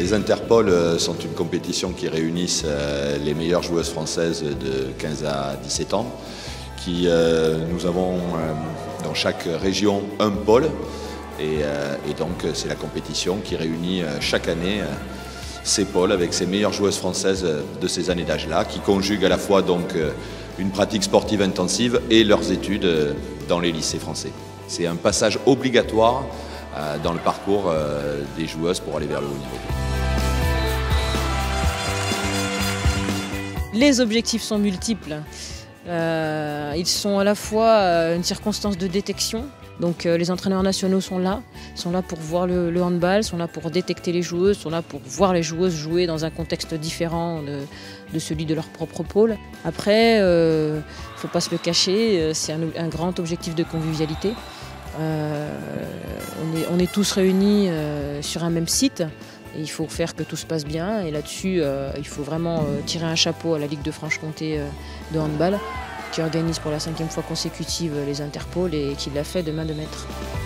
Les Interpol sont une compétition qui réunissent les meilleures joueuses françaises de 15 à 17 ans. Nous avons dans chaque région un pôle et donc c'est la compétition qui réunit chaque année ces pôles avec ces meilleures joueuses françaises de ces années d'âge-là, qui conjuguent à la fois donc une pratique sportive intensive et leurs études dans les lycées français. C'est un passage obligatoire dans le parcours des joueuses pour aller vers le haut niveau. Les objectifs sont multiples. Ils sont à la fois une circonstance de détection. Donc les entraîneurs nationaux sont là pour voir le handball, sont là pour détecter les joueuses, sont là pour voir les joueuses jouer dans un contexte différent de celui de leur propre pôle. Après, il ne faut pas se le cacher, c'est un grand objectif de convivialité. On est tous réunis sur un même site. Et il faut faire que tout se passe bien. Et là-dessus, il faut vraiment tirer un chapeau à la Ligue de Franche-Comté de handball, qui organise pour la 5e fois consécutive les Interpol et qui l'a fait de main de maître.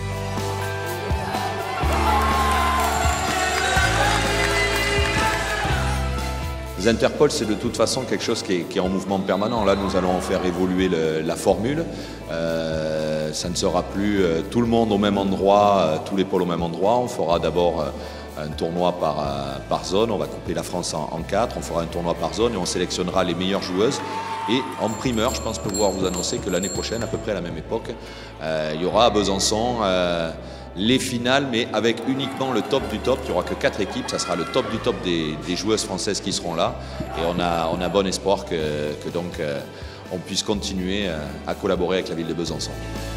Les Interpol, c'est de toute façon quelque chose qui est en mouvement permanent. Là, nous allons faire évoluer la formule. Ça ne sera plus tout le monde au même endroit, tous les pôles au même endroit. On fera d'abord un tournoi par zone, on va couper la France en 4, on fera un tournoi par zone et on sélectionnera les meilleures joueuses. Et en primeur, je pense pouvoir vous annoncer que l'année prochaine, à peu près à la même époque, il y aura à Besançon les finales, mais avec uniquement le top du top. Il n'y aura que 4 équipes, ça sera le top du top des joueuses françaises qui seront là. Et on a bon espoir que donc on puisse continuer à collaborer avec la ville de Besançon.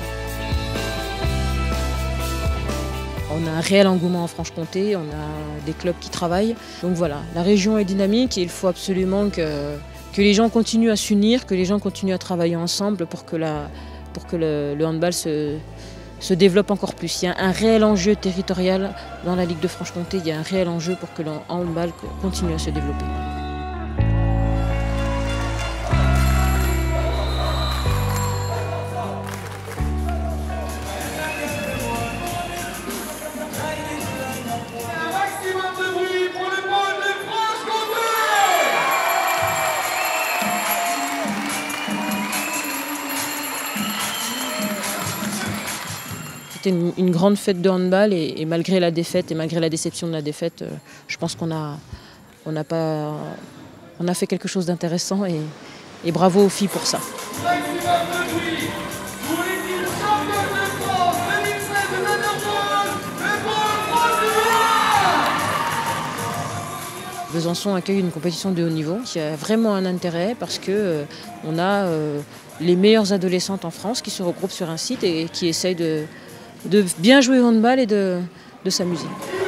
On a un réel engouement en Franche-Comté, on a des clubs qui travaillent. Donc voilà, la région est dynamique et il faut absolument que les gens continuent à s'unir, que les gens continuent à travailler ensemble pour que le handball se développe encore plus. Il y a un réel enjeu territorial dans la Ligue de Franche-Comté, il y a un réel enjeu pour que le handball continue à se développer. C'était une grande fête de handball et malgré la défaite et malgré la déception de la défaite, je pense qu'on a fait quelque chose d'intéressant et bravo aux filles pour ça. Besançon accueille une compétition de haut niveau qui a vraiment un intérêt parce qu'on a les meilleures adolescentes en France qui se regroupent sur un site et qui essayent de bien jouer au handball et de s'amuser.